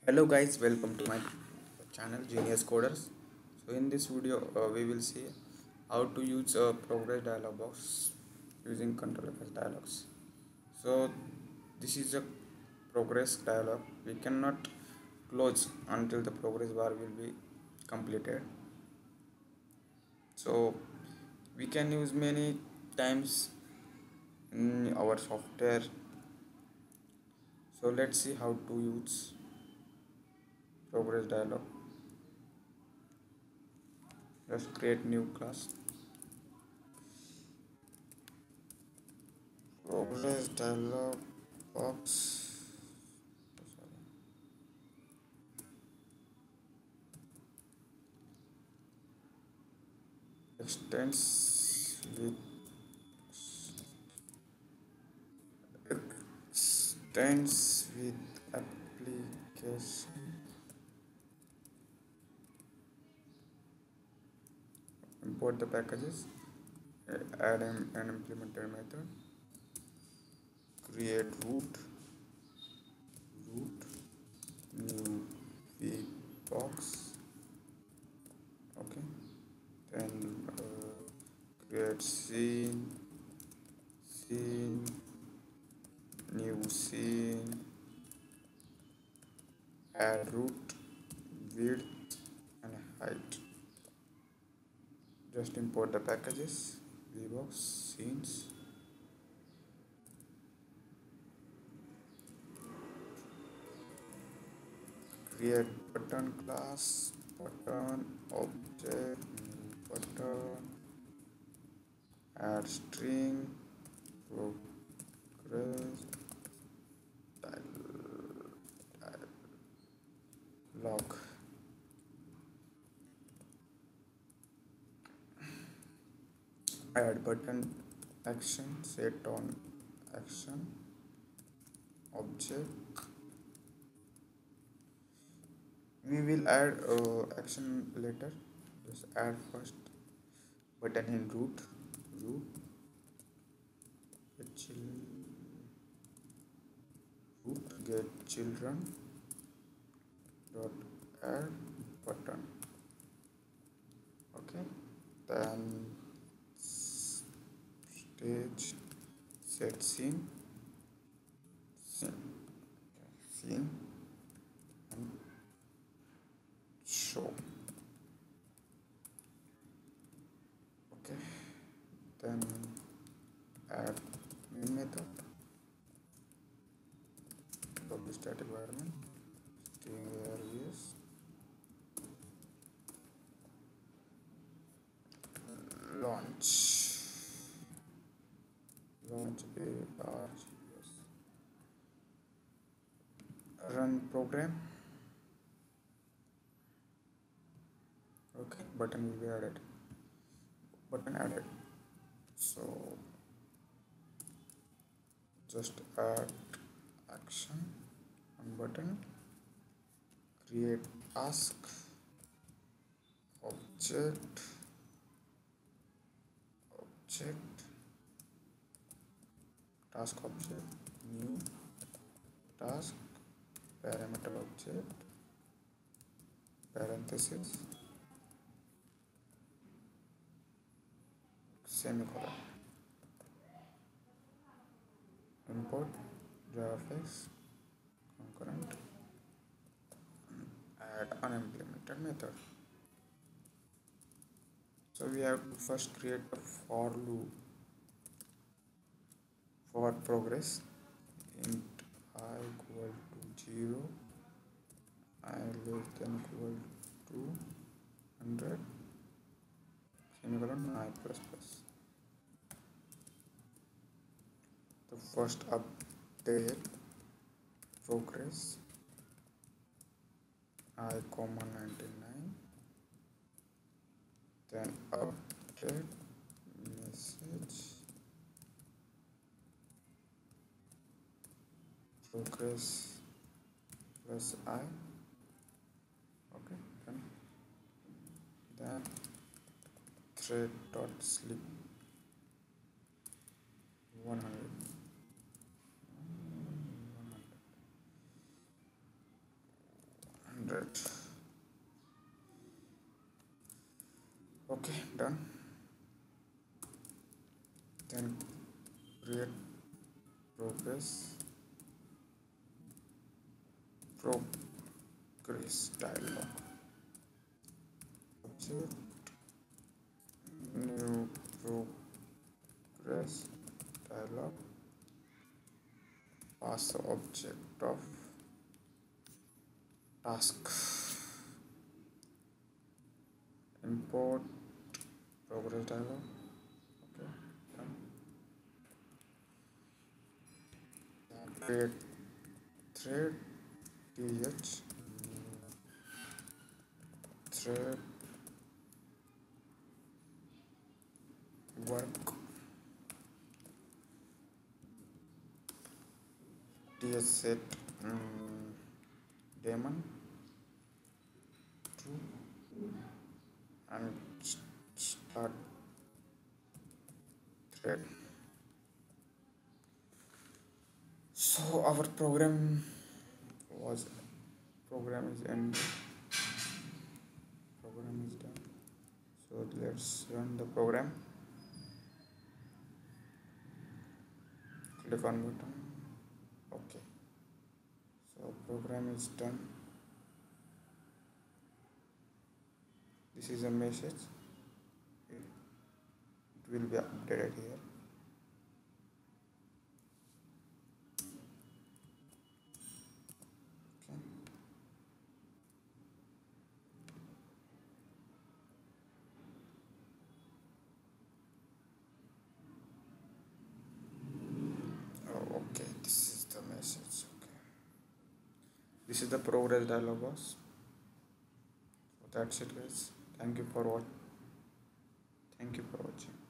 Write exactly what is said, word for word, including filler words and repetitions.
Hello guys, welcome to my channel Genius Coders. So in this video uh, we will see how to use a Progress Dialog Box using ControlsFX Dialogs. So this is a progress dialog. We cannot close until the progress bar will be completed. So we can use many times in our software. So let's see how to use Progress Dialog. Just create new class. Progress Dialog Box extends with extends with application. Import the packages. Add an, an implementer method. Create root. Root new v box. Okay. Then uh, create scene. Scene. New scene. Add root, width and height. Just import the packages, vbox, scenes. Create button class, button object, new button, add string, progress dialog. Add button action, set on action, object. We will add uh, action later. Just add first button in root. Root. Get chil- root get children. Dot add button. Okay. Then stage set scene. Scene. Scene. And show. Okay, then add main method, publish static environment, string args, launch, launch args, run program. Okay, button will be added. Button added. So just add action on button, create task, object, object, task object, new task, parameter object, parenthesis, semicolon. Import JavaFX concurrent, add unimplemented method. So we have to first create a for loop for progress. Int I equal to zero, I less than equal to one hundred, semicolon I plus plus. The first update progress I comma ninety-nine, then update message progress plus I. Okay, then then thread dot sleep one hundred. hundred. Okay, done. Then create progress progress dialog object, new progress dialog, pass the object of task, import progress dialog. Okay, done. Create thread th thread work th set um, daemon true and start thread. So our program was program is ended. Program is done. So let's run the program. Click on button. Okay. So program is done. This is a message. It will be updated here. Okay. Oh, okay. This is the message. Okay. This is the progress dialog box. So that's it, guys. Thank you for watching. Thank you for watching.